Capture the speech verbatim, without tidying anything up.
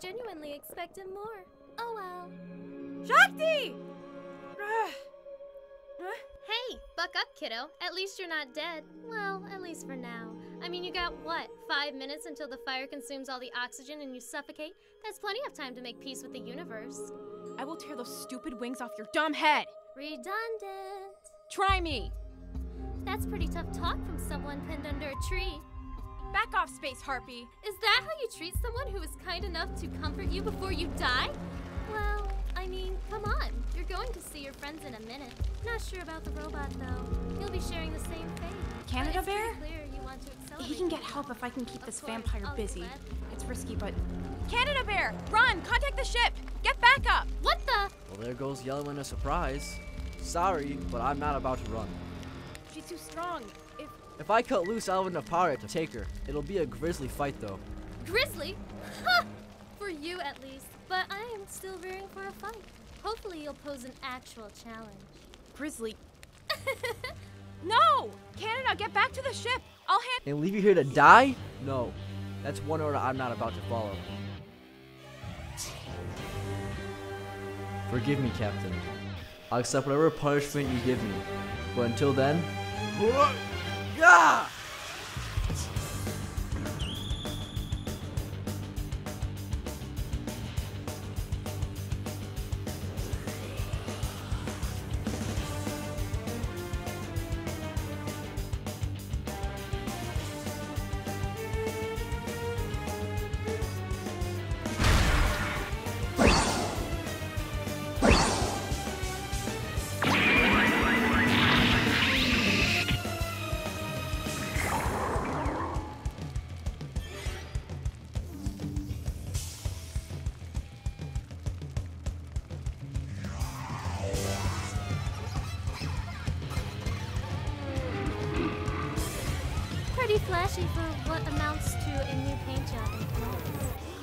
genuinely expected more. Oh well. Shakti! Hey, buck up, kiddo. At least you're not dead. Well, at least for now. I mean, you got what? Five minutes until the fire consumes all the oxygen and you suffocate? That's plenty of time to make peace with the universe. I will tear those stupid wings off your dumb head. Redundant. Try me. That's pretty tough talk from someone pinned under a tree. Back off, Space Harpy. Is that how you treat someone who is kind enough to comfort you before you die? Well, I mean, come on. You're going to see your friends in a minute. Not sure about the robot, though. You'll be sharing the same fate. Canada But it's Bear? pretty clear you want to accelerate He can get things. help if I can keep Of this course, vampire I'll be busy. glad. It's risky, but... Canada Bear! Run! Contact the ship! Get back up! What the? Well, there goes Yellow in a surprise. Sorry, but I'm not about to run. She's too strong. If... If I cut loose, I'll have enough power to take her. It'll be a grisly fight, though. Grizzly? Ha! For you, at least. But I am still rearing for a fight. Hopefully you'll pose an actual challenge. Grizzly... No! Canada, get back to the ship! I'll hand- And leave you here to die? No. That's one order I'm not about to follow. Forgive me, Captain. I'll accept whatever punishment you give me. But until then... Gah! Pretty flashy for what amounts to a new paint job in Florence.